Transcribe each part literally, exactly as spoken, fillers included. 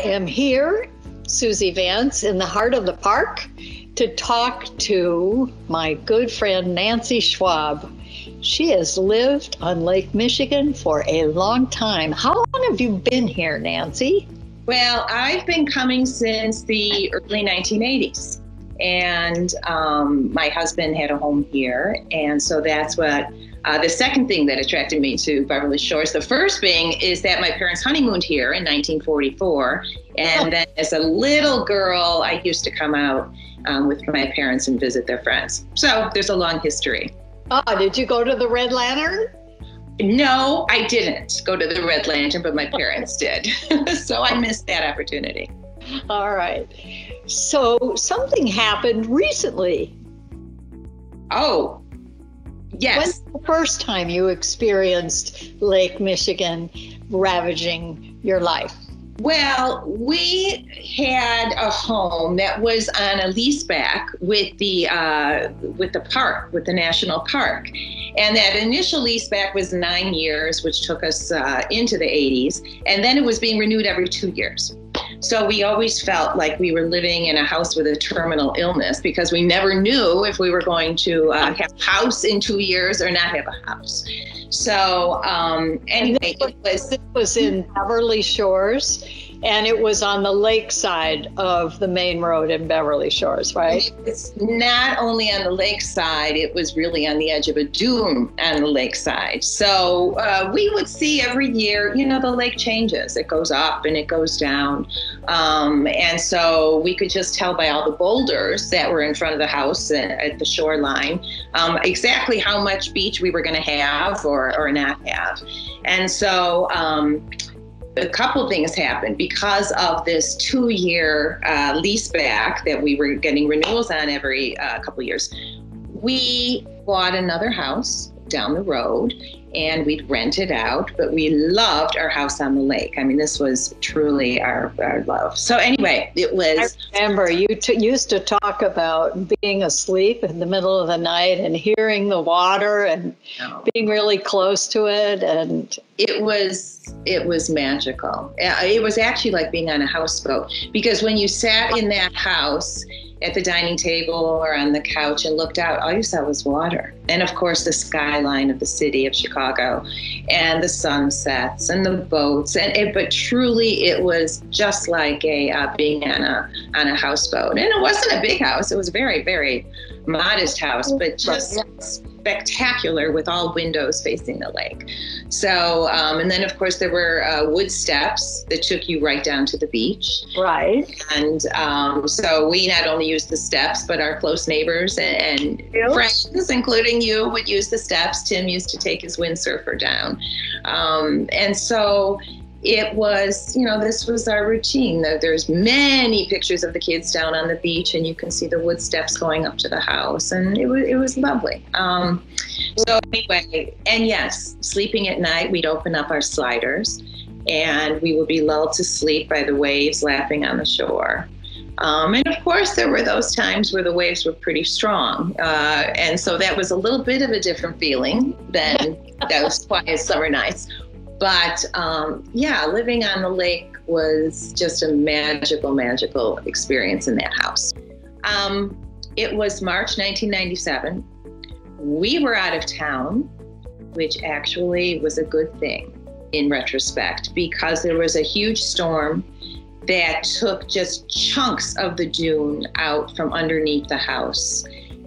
am here, Suzy Vance, in the heart of the park to talk to my good friend Nancy Schwab. She has lived on Lake Michigan for a long time. How long have you been here, Nancy? Well, I've been coming since the early nineteen eighties. And um, my husband had a home here. And so that's what uh, the second thing that attracted me to Beverly Shores. The first thing is that my parents honeymooned here in nineteen forty-four. And oh. then as a little girl, I used to come out um, with my parents and visit their friends. So there's a long history. Oh, did you go to the Red Lantern? No, I didn't go to the Red Lantern, but my parents did. So I missed that opportunity. All right. So something happened recently. Oh, yes. When's the first time you experienced Lake Michigan ravaging your life? Well, we had a home that was on a lease back with the uh, with the park, with the national park. And that initial lease back was nine years, which took us uh, into the eighties. And then it was being renewed every two years. So we always felt like we were living in a house with a terminal illness because we never knew if we were going to uh, have a house in two years or not have a house. So um, anyway, it was, it was in Beverly Shores, and it was on the lake side of the main road in Beverly Shores, right? It's not only on the lake side, it was really on the edge of a dune on the lake side. So uh, we would see every year, you know, the lake changes. It goes up and it goes down. Um, and so we could just tell by all the boulders that were in front of the house at the shoreline um, exactly how much beach we were going to have or, or not have. And so um, a couple things happened because of this two-year uh, lease back that we were getting renewals on every uh, couple years. We bought another house down the road and we'd rent it out, but we loved our house on the lake. I mean, this was truly our, our love. So anyway, it was... I remember you t- used to talk about being asleep in the middle of the night and hearing the water and no. being really close to it. And it was, it was magical. It was actually like being on a houseboat, because when you sat in that house at the dining table or on the couch and looked out, all you saw was water. And of course, the skyline of the city of Chicago and the sunsets and the boats. And it, but truly, it was just like a uh, being on a on a houseboat. And it wasn't a big house. It was a very, very modest house, but just spectacular with all windows facing the lake. So, um, and then of course there were uh, wood steps that took you right down to the beach. Right. And um, so we not only used the steps, but our close neighbors and, and friends, including you, would use the steps. Tim used to take his windsurfer down. Um, and so it was, you know, this was our routine. There's many pictures of the kids down on the beach, and you can see the wood steps going up to the house, and it was it was lovely. Um, so anyway, and yes, sleeping at night, we'd open up our sliders, and we would be lulled to sleep by the waves lapping on the shore. Um, and of course, there were those times where the waves were pretty strong, uh, and so that was a little bit of a different feeling than those quiet summer nights. But um, yeah, living on the lake was just a magical, magical experience in that house. Um, it was March nineteen ninety-seven. We were out of town, which actually was a good thing in retrospect, because there was a huge storm that took just chunks of the dune out from underneath the house.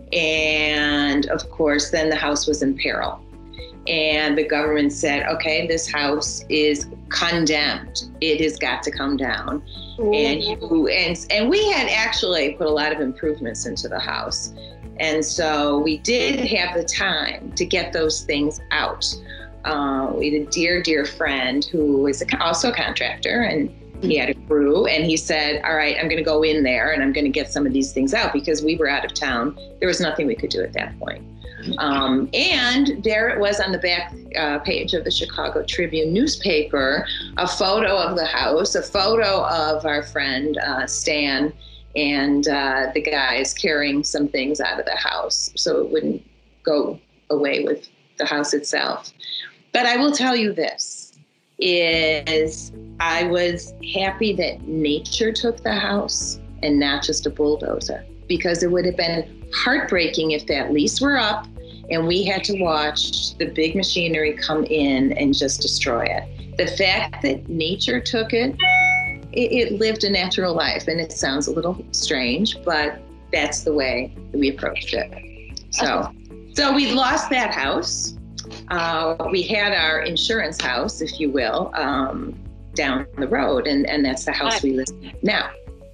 And of course, then the house was in peril. And the government said, okay, this house is condemned. It has got to come down. Mm-hmm. And you and and we had actually put a lot of improvements into the house. And so we did have the time to get those things out. Uh, we had a dear, dear friend who is a, also a contractor, and he had a crew, and he said, all right, I'm going to go in there and I'm going to get some of these things out, because we were out of town. There was nothing we could do at that point. Um, and there it was on the back uh, page of the Chicago Tribune newspaper, a photo of the house, a photo of our friend uh, Stan and uh, the guys carrying some things out of the house so it wouldn't go away with the house itself. But I will tell you this, is I was happy that nature took the house and not just a bulldozer, because it would have been heartbreaking if that lease were up and we had to watch the big machinery come in and just destroy it. The fact that nature took it, it, it lived a natural life, and it sounds a little strange, but that's the way we approached it. So, so we lost that house. Uh, we had our insurance house, if you will, um, down the road, and, and that's the house we live in now.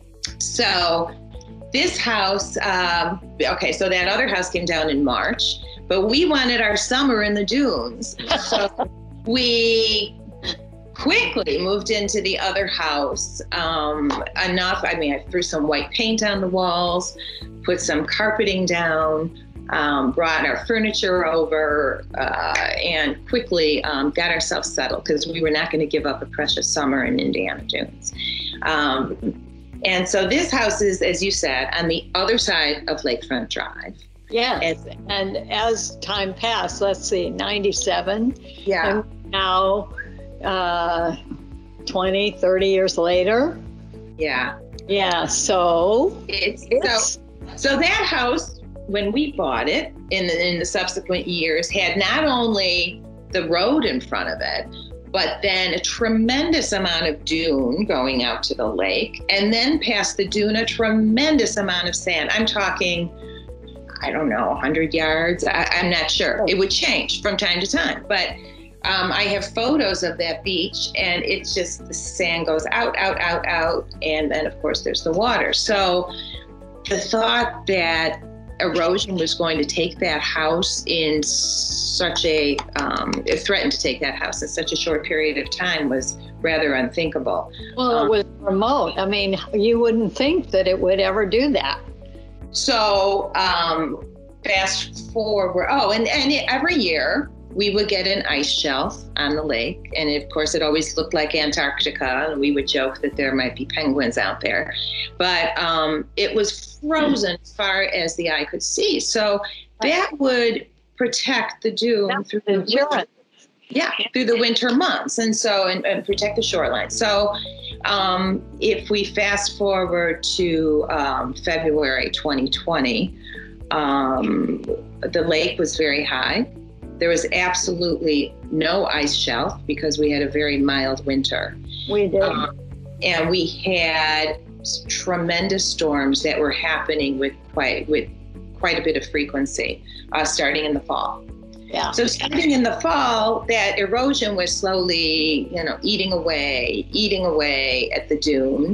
So this house, um, okay, so that other house came down in March, but we wanted our summer in the dunes. So we quickly moved into the other house. Um, enough, I mean, I threw some white paint on the walls, put some carpeting down, um, brought our furniture over, uh, and quickly um, got ourselves settled, because we were not going to give up a precious summer in Indiana Dunes. Um, and so this house is, as you said, on the other side of Lakefront Drive. Yes, and, and as time passed, let's see, ninety-seven. Yeah. And now, uh, twenty, thirty years later. Yeah. Yeah, so it's, it's so, so that house, when we bought it in the, in the subsequent years, had not only the road in front of it, but then a tremendous amount of dune going out to the lake, and then past the dune, a tremendous amount of sand. I'm talking, I don't know, one hundred yards. I, I'm not sure. It would change from time to time, but um, I have photos of that beach, and it's just, the sand goes out, out, out, out, and then of course there's the water. So the thought that erosion was going to take that house in such a, um, it threatened to take that house in such a short period of time was rather unthinkable. Well, um, it was remote. I mean, you wouldn't think that it would ever do that. So um, fast forward, oh, and, and every year we would get an ice shelf on the lake. And of course, it always looked like Antarctica. And we would joke that there might be penguins out there. But um, it was frozen as far as the eye could see. So that would protect the dune That's through the insurance. Yeah, through the winter months, and so and, and protect the shoreline. So um, if we fast forward to um, February twenty twenty, um, the lake was very high. There was absolutely no ice shelf because we had a very mild winter. We did. Um, and we had tremendous storms that were happening with quite with quite a bit of frequency, uh, starting in the fall. Yeah. So starting in the fall, that erosion was slowly, you know, eating away, eating away at the dune.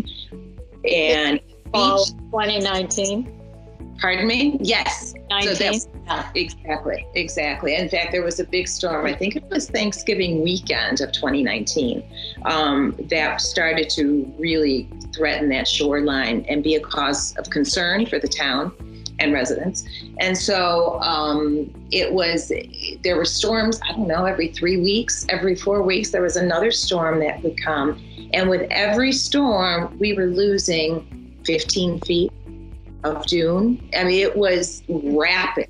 And Fall beach, twenty nineteen. Pardon me? Yes. nineteen. So that's, yeah. exactly, exactly. In fact, there was a big storm, I think it was Thanksgiving weekend of twenty nineteen, um, that started to really threaten that shoreline and be a cause of concern for the town and residents. And so um, it was, there were storms, I don't know, every three weeks, every four weeks, there was another storm that would come. And with every storm, we were losing fifteen feet of dune. I mean, it was rapid.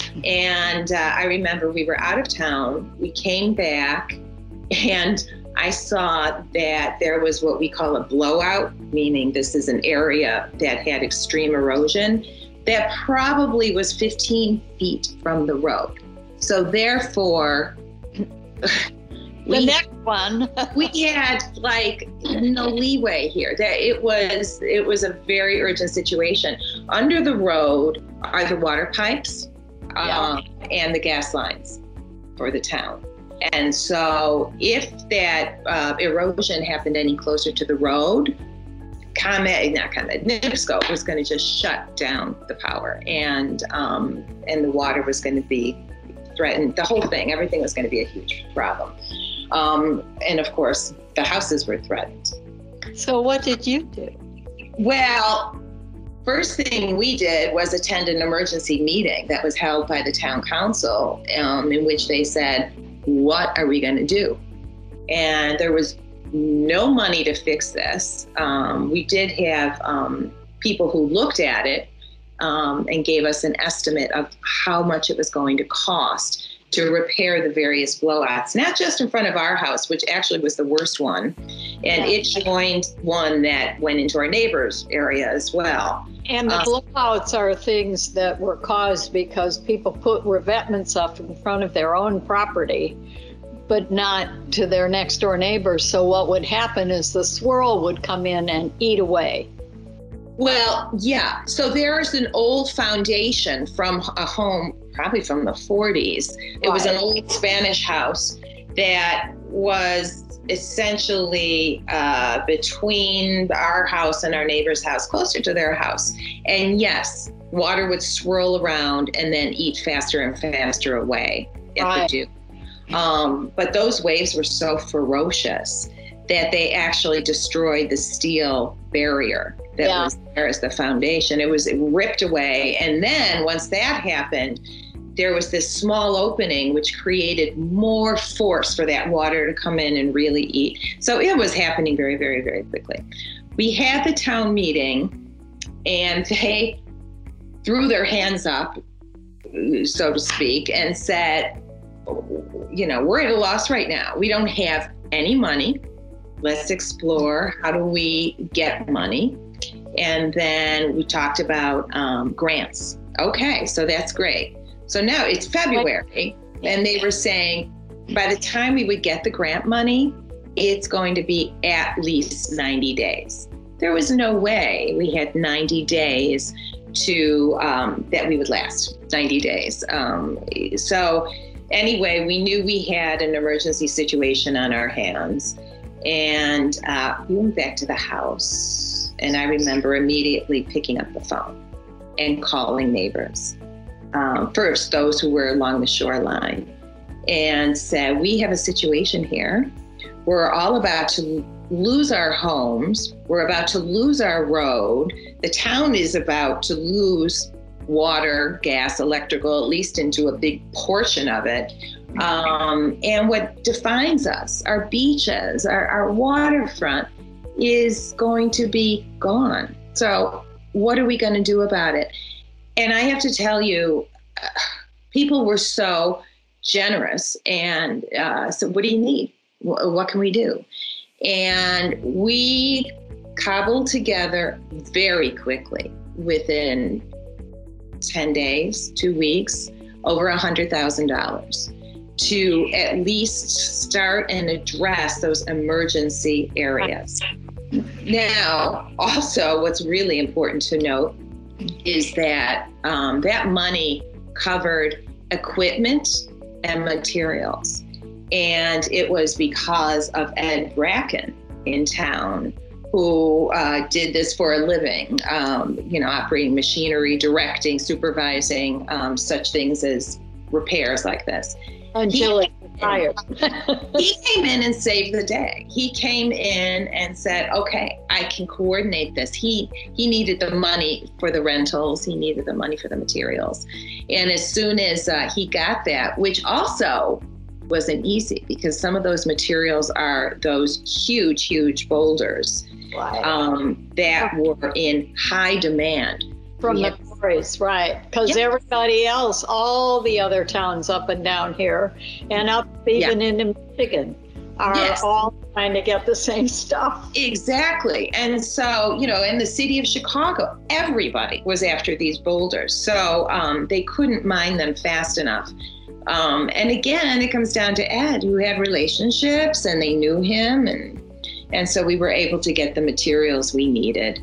And uh, I remember we were out of town, we came back, and I saw that there was what we call a blowout, meaning this is an area that had extreme erosion, that probably was fifteen feet from the road. So therefore, The we, next one. we had like no leeway here. That it was it was a very urgent situation. Under the road are the water pipes uh, yeah. and the gas lines for the town. And so if that uh, erosion happened any closer to the road, Comet, not Comet, Nipsco was going to just shut down the power, and um, and the water was going to be threatened. The whole thing, everything was going to be a huge problem. Um, and of course, the houses were threatened. So what did you do? Well, first thing we did was attend an emergency meeting that was held by the town council, um, in which they said, what are we going to do? And there was no money to fix this. Um, we did have um, people who looked at it um, and gave us an estimate of how much it was going to cost. to repair the various blowouts, not just in front of our house, which actually was the worst one. And it joined one that went into our neighbor's area as well. And the blowouts are things that were caused because people put revetments up in front of their own property, but not to their next door neighbors. So what would happen is the swirl would come in and eat away. Well, yeah. So there's an old foundation from a home, probably from the forties. It was an old Spanish house that was essentially uh, between our house and our neighbor's house, closer to their house. And yes, water would swirl around and then eat faster and faster away. It Right. would do. Um, but those waves were so ferocious that they actually destroyed the steel barrier that Yeah. was there as the foundation. It was ripped away. And then once that happened, there was this small opening which created more force for that water to come in and really eat. So it was happening very, very, very quickly. We had the town meeting and they threw their hands up, so to speak, and said, you know, we're at a loss right now. We don't have any money. Let's explore how do we get money. And then we talked about um, grants. Okay, so that's great. So now it's February, and they were saying by the time we would get the grant money, it's going to be at least ninety days. There was no way we had ninety days to um, that we would last ninety days. Um, so anyway, we knew we had an emergency situation on our hands, and uh, we went back to the house. And I remember immediately picking up the phone and calling neighbors. Um, first, those who were along the shoreline, and said, we have a situation here. We're all about to lose our homes. We're about to lose our road. The town is about to lose water, gas, electrical, at least into a big portion of it. Um, and what defines us, our beaches, our, our waterfront, is going to be gone. So what are we going to do about it? And I have to tell you, uh, people were so generous. And uh, so what do you need? W- what can we do? And we cobbled together very quickly, within ten days, two weeks, over one hundred thousand dollars to at least start and address those emergency areas. Now, also, what's really important to note is that um, that money covered equipment and materials. And it was because of Ed Bracken in town, who uh, did this for a living, um, you know, operating machinery, directing, supervising um, such things as repairs like this. Until it retired. He came in and saved the day. He came in and said, okay, I can coordinate this. He he needed the money for the rentals. He needed the money for the materials. And as soon as uh, he got that, which also wasn't easy because some of those materials are those huge, huge boulders Right. um, that were in high demand. From We the had- quarries, right? Because Yeah. everybody else, all the other towns up and down here, and up even into Michigan, are Yes. all trying to get the same stuff. Exactly. And so, you know, in the city of Chicago, everybody was after these boulders. So um, they couldn't mine them fast enough. Um, and again, it comes down to Ed, who had relationships and they knew him. And, and so we were able to get the materials we needed.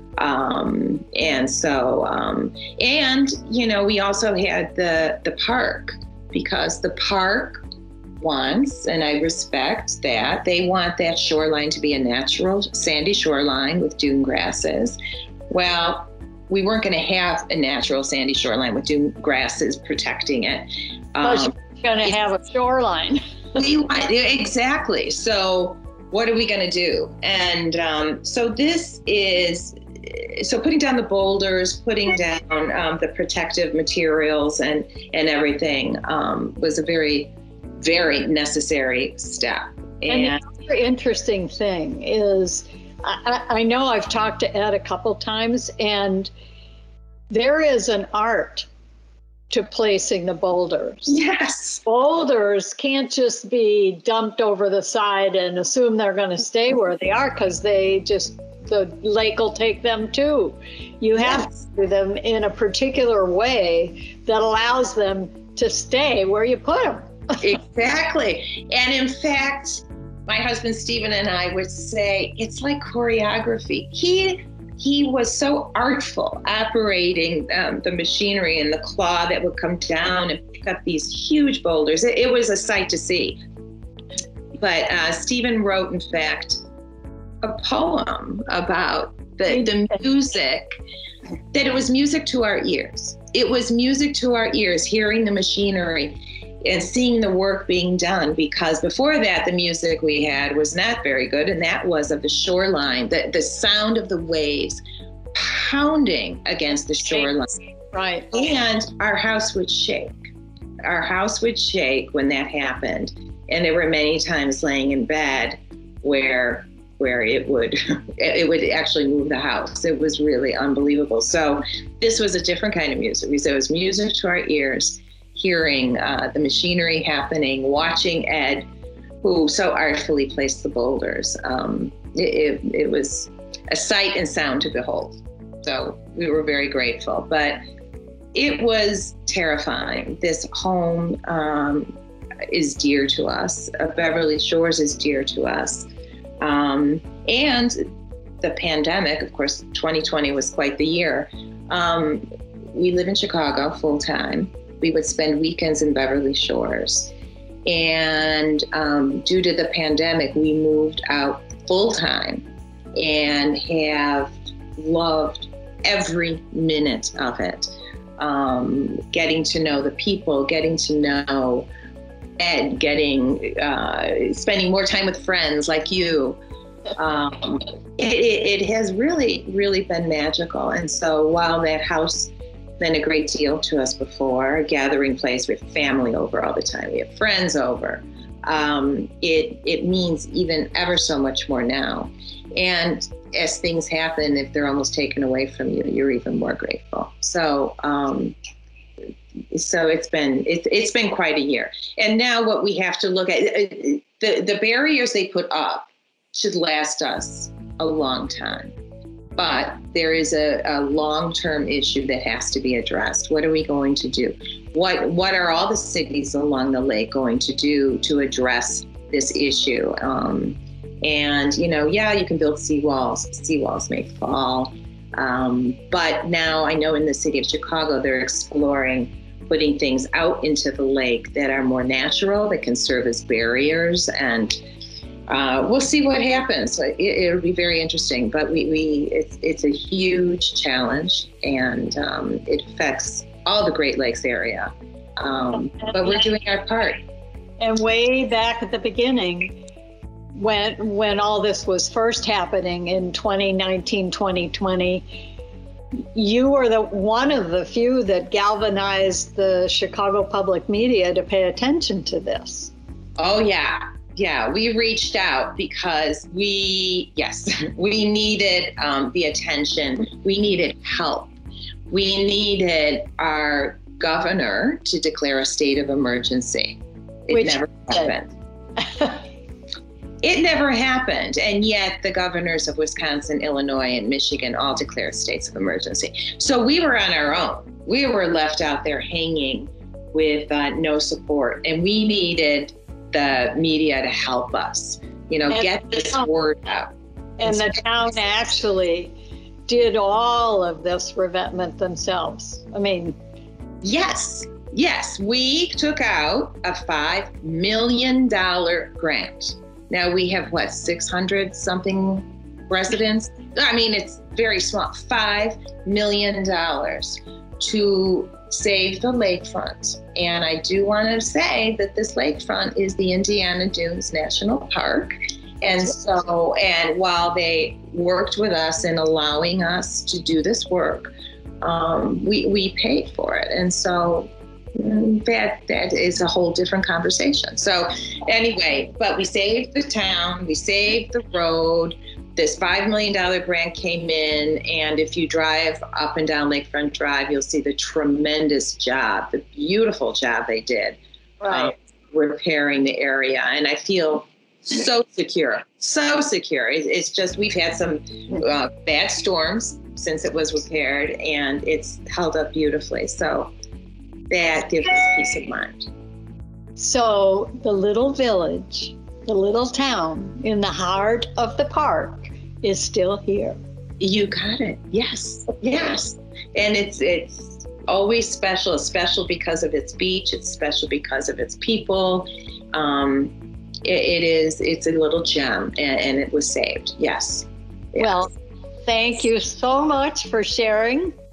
Um, and so, um, and, you know, we also had the, the park, because the park wants, and I respect that, they want that shoreline to be a natural sandy shoreline with dune grasses. Well, we weren't going to have a natural sandy shoreline with dune grasses protecting it. Plus, Um, you're going to have a shoreline. we want, exactly. So what are we going to do? And um, so this is, so putting down the boulders, putting down um, the protective materials and, and everything um, was a very, very necessary step. And And, the other interesting thing is, I, I know I've talked to Ed a couple times, and there is an art to placing the boulders. Yes. Boulders can't just be dumped over the side and assume they're going to stay where they are, because they just, the lake will take them too. You have Yes. to do them in a particular way that allows them to stay where you put them. Exactly. And in fact, my husband Stephen and I would say it's like choreography. He he was so artful operating um, the machinery and the claw that would come down and pick up these huge boulders. It, it was a sight to see. But uh, Stephen wrote, in fact, a poem about the, the music, that it was music to our ears. It was music to our ears, hearing the machinery and seeing the work being done, because before that, the music we had was not very good, and that was of the shoreline, the, the sound of the waves pounding against the shoreline. Right. And our house would shake. Our house would shake when that happened. And there were many times laying in bed where where it would it would actually move the house. It was really unbelievable. So this was a different kind of music. So it was music to our ears, hearing uh, the machinery happening, watching Ed, who so artfully placed the boulders. Um, it, it, it was a sight and sound to behold. So we were very grateful, but it was terrifying. This home um, is dear to us. Uh, Beverly Shores is dear to us. Um, and the pandemic, of course, twenty twenty was quite the year. Um, we live in Chicago full time. We would spend weekends in Beverly Shores. And um, due to the pandemic, we moved out full time and have loved every minute of it. Um, getting to know the people, getting to know Ed, getting, uh, spending more time with friends like you. Um, it, it, it has really, really been magical. And so while that house meant a great deal to us before, a gathering place, we have family over all the time, we have friends over, um, it, it means even ever so much more now. And as things happen, if they're almost taken away from you, you're even more grateful. So, um, so it's been it's it's been quite a year. And now what we have to look at, the the barriers they put up should last us a long time. But there is a, a long-term issue that has to be addressed. What are we going to do? What what are all the cities along the lake going to do to address this issue? Um, and, you know, yeah, you can build seawalls. Seawalls may fall. Um, but now I know in the city of Chicago, they're exploring putting things out into the lake that are more natural, that can serve as barriers. And uh, we'll see what happens. It, it'll be very interesting. But we, we it's, it's a huge challenge, and um, it affects all the Great Lakes area. Um, but we're doing our part. And way back at the beginning, when when all this was first happening in twenty nineteen, twenty twenty, you were the one of the few that galvanized the Chicago public media to pay attention to this. Oh, yeah. Yeah, we reached out because we, yes, we needed um, the attention. We needed help. We needed our governor to declare a state of emergency. It Which never happened. It never happened. And yet the governors of Wisconsin, Illinois, and Michigan all declared states of emergency. So we were on our own. We were left out there hanging with uh, no support. And we needed the media to help us, you know, and get this town, word out. And the town actually did all of this revetment themselves. I mean, yes, yes. We took out a five million dollars grant. Now we have, what, six hundred something residents? I mean, it's very small. five million dollars to save the lakefront. And I do want to say that this lakefront is the Indiana Dunes National Park. And so, and while they worked with us in allowing us to do this work, um, we, we paid for it. And so that that is a whole different conversation. So anyway, but we saved the town, we saved the road. This five million dollars grant came in, and if you drive up and down Lakefront Drive, you'll see the tremendous job, the beautiful job they did, right. um, repairing the area. And I feel so secure, so secure. It, it's just, we've had some uh, bad storms since it was repaired, and it's held up beautifully. So that gives us peace of mind. So the little village, the little town in the heart of the park is still here. You got it. Yes. Yes. And it's it's always special. It's special because of its beach. It's special because of its people. Um, it, it is, it's a little gem, and, and it was saved. Yes. Yes. Well, thank you so much for sharing